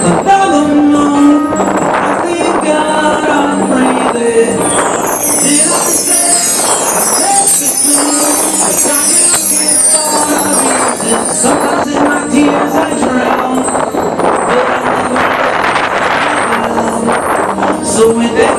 another moon. I thank God I'm breathing. Did I say I left it soon? Trying to get all the reason. Sometimes in my tears I drown, but I never let it down. So when